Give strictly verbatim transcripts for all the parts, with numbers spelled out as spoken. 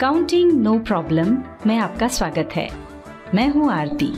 Accounting no problem में आपका स्वागत है। मैं हूं आरती।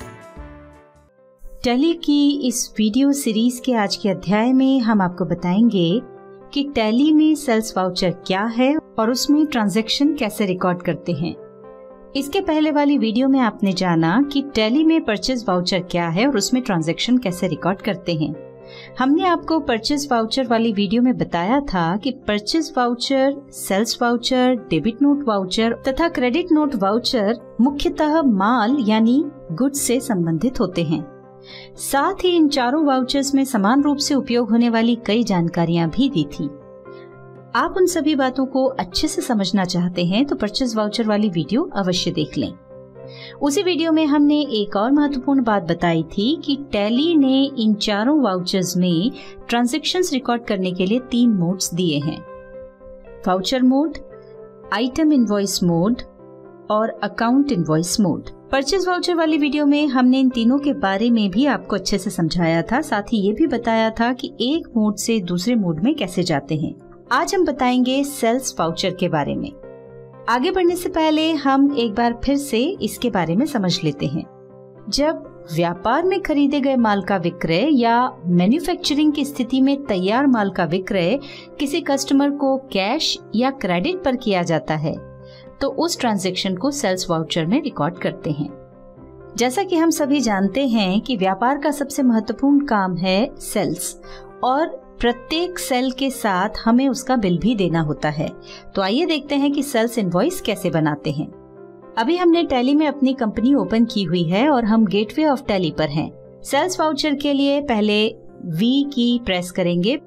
टैली की इस वीडियो सीरीज के आज के अध्याय में हम आपको बताएंगे कि टैली में सेल्स वाउचर क्या है और उसमें ट्रांजैक्शन कैसे रिकॉर्ड करते हैं। इसके पहले वाली वीडियो में आपने जाना कि टैली में परचेज वाउचर क्या है और उसमें ट्रांजैक्शन कैसे रिकॉर्ड करते हैं। हमने आपको परचेज वाउचर वाली वीडियो में बताया था कि purchase voucher, sales voucher, debit note voucher तथा क्रेडिट नोट वाउचर मुख्यतः माल यानी गुड्स से संबंधित होते हैं। साथ ही इन चारों वाउचर्स में समान रूप से उपयोग होने वाली कई जानकारियां भी दी थी। आप उन सभी बातों को अच्छे से समझना चाहते हैं तो परचेज वाउचर वाली वीडियो अवश्य देख लें। उसी वीडियो में हमने एक और महत्वपूर्ण बात बताई थी कि टैली ने इन चारों वाउचर्स में ट्रांजैक्शंस रिकॉर्ड करने के लिए तीन मोड्स दिए हैं, voucher mode, item invoice mode और account invoice mode. Purchase voucher वाली वीडियो में हमने इन तीनों के बारे में भी आपको अच्छे से समझाया था, साथ ही ये भी बताया था कि एक मोड से दूसरे मोड में कैसे जाते हैं। आज हम बताएंगे सेल्स वाउचर के बारे में। आगे बढ़ने से पहले हम एक बार फिर से इसके बारे में समझ लेते हैं। जब व्यापार में खरीदे गए माल का विक्रय या मैन्युफैक्चरिंग की स्थिति में तैयार माल का विक्रय किसी कस्टमर को कैश या क्रेडिट पर किया जाता है तो उस ट्रांजैक्शन को सेल्स वाउचर में रिकॉर्ड करते हैं। जैसा कि हम सभी जानते हैं कि व्यापार का सबसे महत्वपूर्ण काम है सेल्स और प्रत्येक सेल के साथ हमें उसका बिल भी देना होता है। तो आइए देखते हैं कि सेल्स इनवॉइस कैसे बनाते हैं। अभी हमने टैली में अपनी कंपनी ओपन की हुई है और हम गेटवे ऑफ टैली पर हैं। सेल्स वाउचर के लिए पहले वी की प्रेस करेंगे,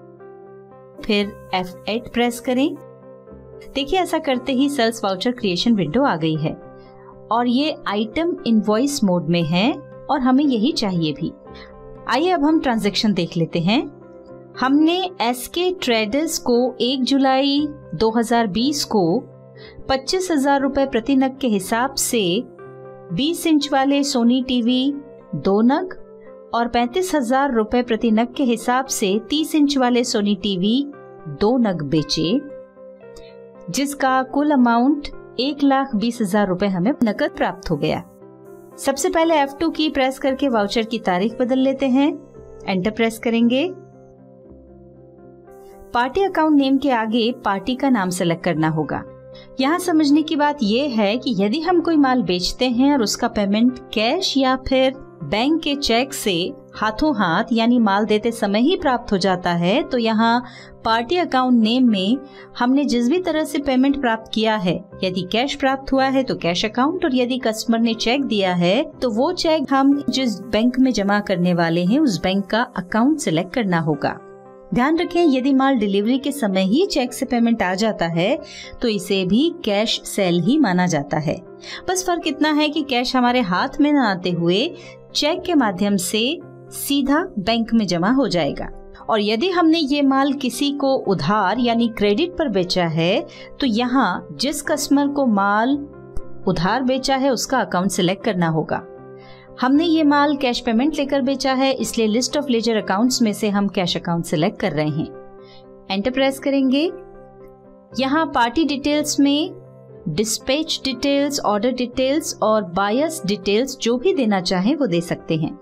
फिर एफ एट प्रेस करें। देखिए ऐसा करते ही सेल्स वाउचर क्रिएशन विंडो आ गई है और ये आइटम इनवॉइस मोड में है और हमें यही चाहिए भी। आइए अब हम ट्रांजैक्शन देख लेते हैं। हमने एसके ट्रेडर्स को एक जुलाई दो हज़ार बीस को पच्चीस हजार रुपए प्रति नग के हिसाब से बीस इंच वाले सोनी टीवी दो नग और पैंतीस हजार रुपए प्रति नग के हिसाब से तीस इंच वाले सोनी टीवी दो नग बेचे, जिसका कुल अमाउंट एक लाख बीस हजार रुपए हमें नकद प्राप्त हो गया। सबसे पहले एफ टू की प्रेस करके वाउचर की तारीख बदल लेते हैं। एंटर प्रेस करेंगे। पार्टी अकाउंट नेम के आगे पार्टी का नाम सेलेक्ट करना होगा। यहाँ समझने की बात यह है कि यदि हम कोई माल बेचते हैं और उसका पेमेंट कैश या फिर बैंक के चेक से हाथों हाथ यानी माल देते समय ही प्राप्त हो जाता है तो यहाँ पार्टी अकाउंट नेम में हमने जिस भी तरह से पेमेंट प्राप्त किया है, यदि कैश प्राप्त हुआ है तो कैश अकाउंट और यदि कस्टमर ने चेक दिया है तो वो चेक हम जिस बैंक में जमा करने वाले हैं उस बैंक का अकाउंट सिलेक्ट करना होगा। ध्यान रखें यदि माल डिलीवरी के समय ही चेक से पेमेंट आ जाता है तो इसे भी कैश सेल ही माना जाता है। बस फर्क इतना है कि कैश हमारे हाथ में न आते हुए चेक के माध्यम से सीधा बैंक में जमा हो जाएगा। और यदि हमने ये माल किसी को उधार यानी क्रेडिट पर बेचा है तो यहाँ जिस कस्टमर को माल उधार बेचा है उसका अकाउंट सिलेक्ट करना होगा। हमने ये माल कैश पेमेंट लेकर बेचा है इसलिए लिस्ट ऑफ लेजर अकाउंट्स में से हम कैश अकाउंट सिलेक्ट कर रहे हैं। एंटर प्रेस करेंगे। यहाँ पार्टी डिटेल्स में डिस्पैच डिटेल्स, ऑर्डर डिटेल्स और बायर्स डिटेल्स जो भी देना चाहें वो दे सकते हैं।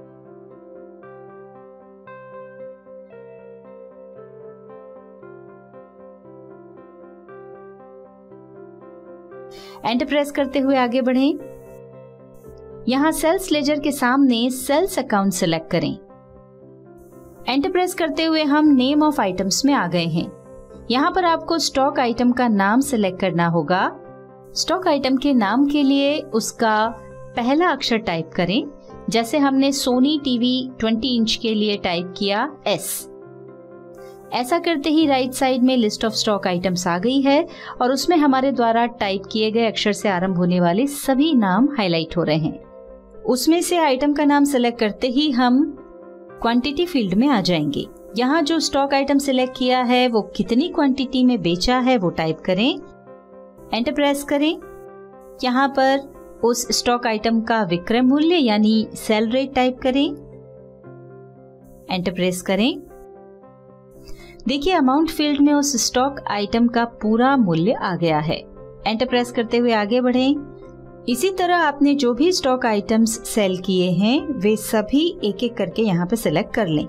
एंटर प्रेस करते हुए आगे बढ़ें। यहाँ सेल्स लेजर के सामने सेल्स अकाउंट सिलेक्ट करें। एंटर प्रेस करते हुए हम नेम ऑफ आइटम्स में आ गए हैं। यहाँ पर आपको स्टॉक आइटम का नाम सिलेक्ट करना होगा। स्टॉक आइटम के नाम के लिए उसका पहला अक्षर टाइप करें। जैसे हमने सोनी टीवी बीस इंच के लिए टाइप किया एस। ऐसा करते ही राइट साइड में लिस्ट ऑफ स्टॉक आइटम्स आ गई है और उसमें हमारे द्वारा टाइप किए गए अक्षर से आरंभ होने वाले सभी नाम हाईलाइट हो रहे हैं। उसमें से आइटम का नाम सिलेक्ट करते ही हम क्वांटिटी फील्ड में आ जाएंगे। यहाँ जो स्टॉक आइटम सिलेक्ट किया है वो कितनी क्वांटिटी में बेचा है वो टाइप करें। एंटर प्रेस करें। यहाँ पर उस स्टॉक आइटम का विक्रय मूल्य यानी सेल रेट टाइप करें। एंटर प्रेस करें। देखिए अमाउंट फील्ड में उस स्टॉक आइटम का पूरा मूल्य आ गया है। एंटर प्रेस करते हुए आगे बढ़ें। इसी तरह आपने जो भी स्टॉक आइटम्स सेल किए हैं वे सभी एक एक करके यहाँ पे सिलेक्ट कर लें।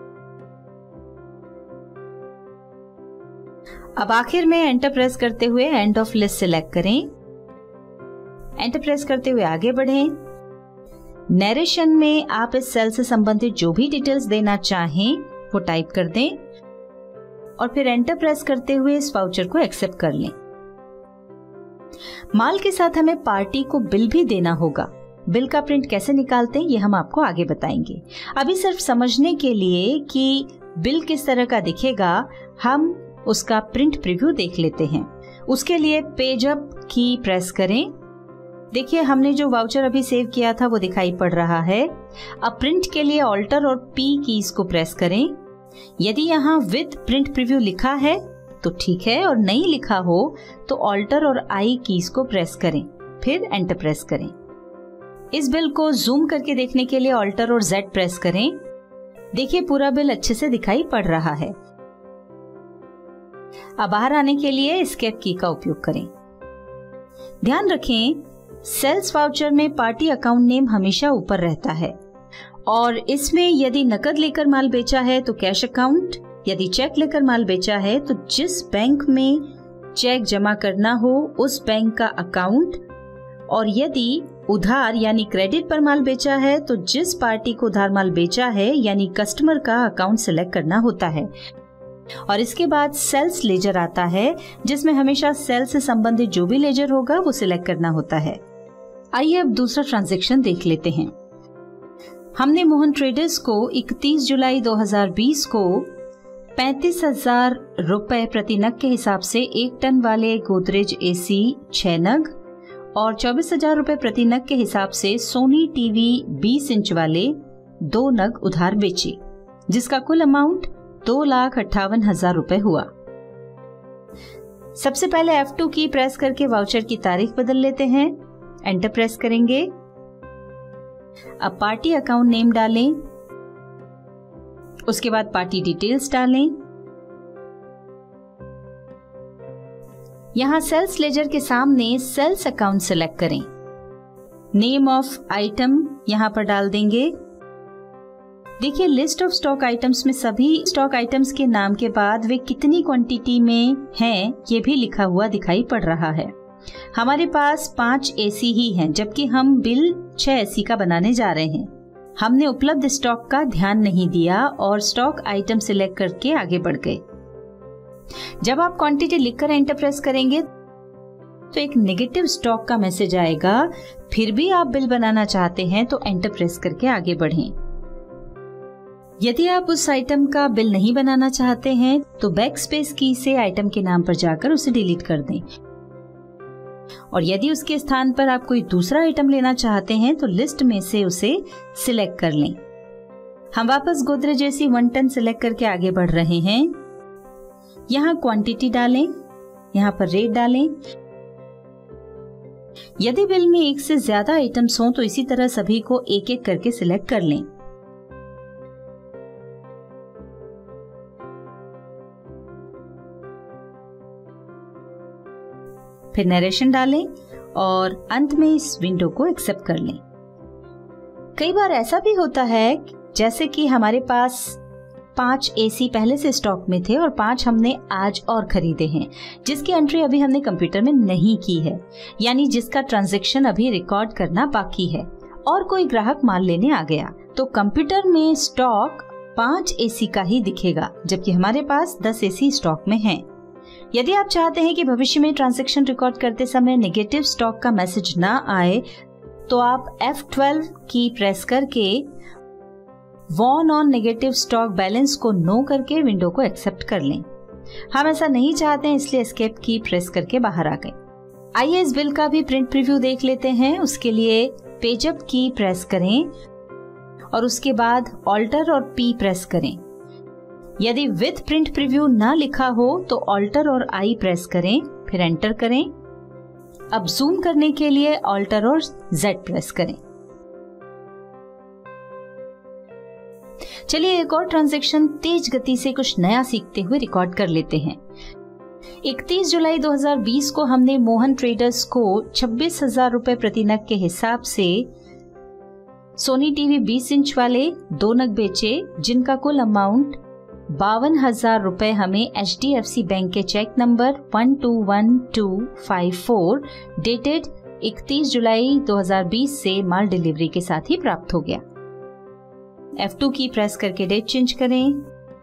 अब आखिर में एंटर प्रेस करते हुए एंड ऑफ लिस्ट सिलेक्ट करें। एंटर प्रेस करते हुए आगे बढ़ें। नरेशन में आप इस सेल से संबंधित जो भी डिटेल्स देना चाहें वो टाइप कर दें और फिर एंटर प्रेस करते हुए इस वाउचर को एक्सेप्ट कर लें। माल के साथ हमें पार्टी को बिल भी देना होगा। बिल का प्रिंट कैसे निकालते हैं ये हम आपको आगे बताएंगे। अभी सिर्फ समझने के लिए कि बिल किस तरह का दिखेगा हम उसका प्रिंट प्रीव्यू देख लेते हैं। उसके लिए पेज अप की प्रेस करें। देखिए हमने जो वाउचर अभी सेव किया था वो दिखाई पड़ रहा है। अब प्रिंट के लिए ऑल्टर और पी कीज को प्रेस करें। यदि यहाँ विद प्रिंट प्रीव्यू लिखा है तो ठीक है और नहीं लिखा हो तो ऑल्टर और आई कीज को प्रेस करें, फिर एंटर प्रेस करें। इस बिल को जूम करके देखने के लिए ऑल्टर और जेड प्रेस करें। देखिए पूरा बिल अच्छे से दिखाई पड़ रहा है। अब बाहर आने के लिए एस्केप की का उपयोग करें। ध्यान रखें सेल्स वाउचर में पार्टी अकाउंट नेम हमेशा ऊपर रहता है और इसमें यदि नकद लेकर माल बेचा है तो कैश अकाउंट, यदि चेक लेकर माल बेचा है तो जिस बैंक में चेक जमा करना हो उस बैंक का अकाउंट, और यदि उधार यानी क्रेडिट पर माल बेचा है तो जिस पार्टी को उधार माल बेचा है यानी कस्टमर का अकाउंट सिलेक्ट करना होता है। और इसके बाद सेल्स लेजर आता है जिसमें हमेशा सेल से संबंधित जो भी लेजर होगा वो सिलेक्ट करना होता है। आइए अब दूसरा ट्रांजैक्शन देख लेते हैं। हमने मोहन ट्रेडर्स को इकतीस जुलाई दो हज़ार बीस को पैंतीस हजार रुपए प्रति नग के हिसाब से एक टन वाले गोदरेज एसी छह नग और चौबीस हजार रुपए प्रति नग के हिसाब से सोनी टीवी बीस इंच वाले दो नग उधार बेचे, जिसका कुल अमाउंट दो लाख अट्ठावन हजार रुपए हुआ। सबसे पहले एफ टू की प्रेस करके वाउचर की तारीख बदल लेते हैं। एंटर प्रेस करेंगे। अब पार्टी अकाउंट नेम डालें, उसके बाद पार्टी डिटेल्स डालें। यहां सेल्स लेजर के सामने सेल्स अकाउंट सेलेक्ट करें। नेम ऑफ आइटम यहां पर डाल देंगे। देखिए लिस्ट ऑफ स्टॉक आइटम्स में सभी स्टॉक आइटम्स के नाम के बाद वे कितनी क्वांटिटी में हैं ये भी लिखा हुआ दिखाई पड़ रहा है। हमारे पास पांच एसी ही हैं, जबकि हम बिल छह एसी का बनाने जा रहे हैं। हमने उपलब्ध स्टॉक का ध्यान नहीं दिया और स्टॉक आइटम सिलेक्ट करके आगे बढ़ गए। जब आप क्वांटिटी लिखकर एंटर प्रेस करेंगे तो एक नेगेटिव स्टॉक का मैसेज आएगा। फिर भी आप बिल बनाना चाहते हैं तो एंटर प्रेस करके आगे बढ़ें। यदि आप उस आइटम का बिल नहीं बनाना चाहते हैं तो बैक स्पेस की से आइटम के नाम पर जाकर उसे डिलीट कर दें, और यदि उसके स्थान पर आप कोई दूसरा आइटम लेना चाहते हैं तो लिस्ट में से उसे सिलेक्ट कर लें। हम वापस Godrej AC one ton select करके आगे बढ़ रहे हैं। यहाँ क्वांटिटी डालें, यहाँ पर रेट डालें। यदि बिल में एक से ज्यादा आइटम्स हों तो इसी तरह सभी को एक एक करके सिलेक्ट कर लें। फिर नरेशन डालें और अंत में इस विंडो को एक्सेप्ट कर लें। कई बार ऐसा भी होता है जैसे कि हमारे पास पांच एसी पहले से स्टॉक में थे और पांच हमने आज और खरीदे हैं, जिसकी एंट्री अभी हमने कंप्यूटर में नहीं की है, यानी जिसका ट्रांजैक्शन अभी रिकॉर्ड करना बाकी है, और कोई ग्राहक माल लेने आ गया तो कंप्यूटर में स्टॉक पांच एसी का ही दिखेगा, जबकि हमारे पास दस एसी स्टॉक में हैं। यदि आप चाहते हैं कि भविष्य में ट्रांजैक्शन रिकॉर्ड करते समय नेगेटिव स्टॉक का मैसेज ना आए तो आप एफ ट्वेल्व की प्रेस करके warn on negative stock balance को नो करके विंडो को एक्सेप्ट कर लें। हम ऐसा नहीं चाहते हैं इसलिए एस्केप की प्रेस करके बाहर आ गए। आइए इस बिल का भी प्रिंट प्रीव्यू देख लेते हैं। उसके लिए पेज अप की प्रेस करें और उसके बाद ऑल्टर और पी प्रेस करें। यदि विथ प्रिंट प्रीव्यू ना लिखा हो तो ऑल्टर और आई प्रेस करें, फिर एंटर करें। अब जूम करने के लिए ऑल्टर और जेड प्रेस करें। चलिए एक और ट्रांजैक्शन तेज गति से कुछ नया सीखते हुए रिकॉर्ड कर लेते हैं। इकतीस जुलाई दो हज़ार बीस को हमने मोहन ट्रेडर्स को छब्बीस हजार रुपए प्रति नग के हिसाब से सोनी टीवी बीस इंच वाले दो नग बेचे, जिनका कुल अमाउंट बावन हजार रुपए हमें H D F C bank के cheque number one two one two five four dated इकतीस जुलाई दो हज़ार बीस से माल डिलीवरी के साथ ही प्राप्त हो गया। एफ टू की प्रेस करके डेट चेंज करें।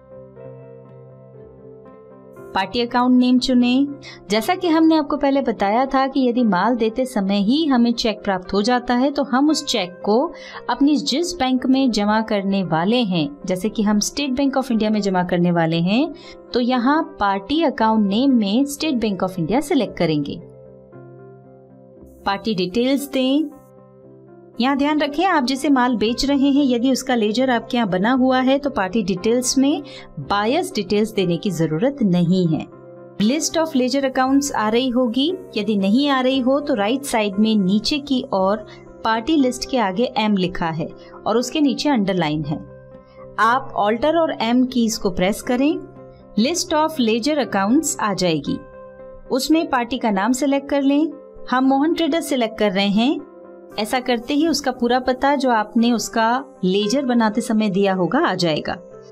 पार्टी अकाउंट नेम चुनें। जैसा कि हमने आपको पहले बताया था कि यदि माल देते समय ही हमें चेक प्राप्त हो जाता है तो हम उस चेक को अपनी जिस बैंक में जमा करने वाले हैं, जैसे कि हम स्टेट बैंक ऑफ इंडिया में जमा करने वाले हैं, तो यहाँ पार्टी अकाउंट नेम में state bank of India select करेंगे। पार्टी डिटेल्स दें। यहाँ ध्यान रखें, आप जिसे माल बेच रहे हैं यदि उसका लेजर आपके यहाँ बना हुआ है तो पार्टी डिटेल्स में बायर्स डिटेल्स देने की जरूरत नहीं है। लिस्ट ऑफ लेजर अकाउंट्स आ रही होगी। यदि नहीं आ रही हो तो राइट साइड में नीचे की ओर पार्टी लिस्ट के आगे एम लिखा है और उसके नीचे अंडरलाइन है। आप ऑल्टर और एम कीज को प्रेस करें। लिस्ट ऑफ लेजर अकाउंट्स आ जाएगी। उसमें पार्टी का नाम सिलेक्ट कर लें। हम मोहन ट्रेडर्स सिलेक्ट कर रहे हैं। ऐसा करते ही उसका पूरा पता जो आपने उसका लेजर बनाते समय दिया होगा आ जाएगा।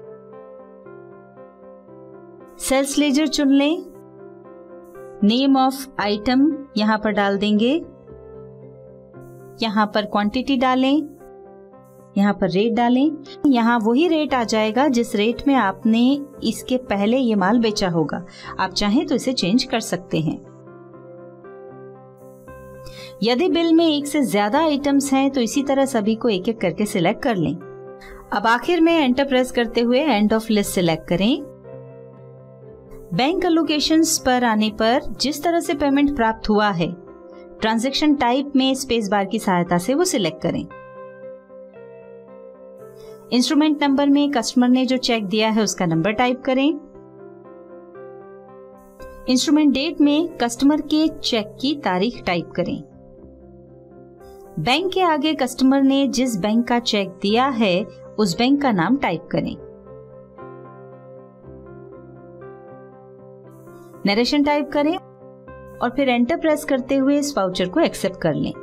सेल्स लेजर चुन लें। नेम ऑफ आइटम यहां पर डाल देंगे। यहां पर क्वांटिटी डालें। यहां पर रेट डालें। यहां वही रेट आ जाएगा जिस रेट में आपने इसके पहले ये माल बेचा होगा। आप चाहें तो इसे चेंज कर सकते हैं। यदि बिल में एक से ज्यादा आइटम्स हैं तो इसी तरह सभी को एक एक करके सिलेक्ट कर लें। अब आखिर में एंटर प्रेस करते हुए एंड ऑफ लिस्ट सिलेक्ट करें। बैंक एलोकेशंस पर आने पर जिस तरह से पेमेंट प्राप्त हुआ है, ट्रांजैक्शन टाइप में स्पेस बार की सहायता से वो सिलेक्ट करें। इंस्ट्रूमेंट नंबर में कस्टमर ने जो चेक दिया है उसका नंबर टाइप करें। इंस्ट्रूमेंट डेट में कस्टमर के चेक की तारीख टाइप करें। बैंक के आगे कस्टमर ने जिस बैंक का चेक दिया है उस बैंक का नाम टाइप करें। नरेशन टाइप करें और फिर एंटर प्रेस करते हुए इस वाउचर को एक्सेप्ट कर लें।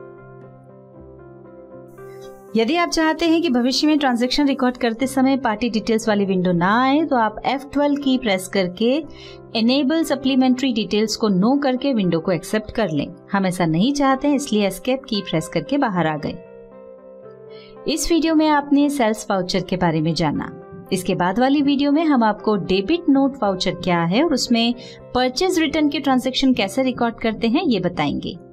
यदि आप चाहते हैं कि भविष्य में ट्रांजैक्शन रिकॉर्ड करते समय पार्टी डिटेल्स वाली विंडो ना आए तो आप एफ ट्वेल्व की प्रेस करके एनेबल सप्लीमेंट्री डिटेल्स को नो करके विंडो को एक्सेप्ट कर लें। हम ऐसा नहीं चाहते हैं, इसलिए एस्केप की प्रेस करके बाहर आ गए। इस वीडियो में आपने सेल्स वाउचर के बारे में जाना। इसके बाद वाली वीडियो में हम आपको डेबिट नोट वाउचर क्या है और उसमें परचेज रिटर्न के ट्रांजैक्शन कैसे रिकॉर्ड करते हैं ये बताएंगे।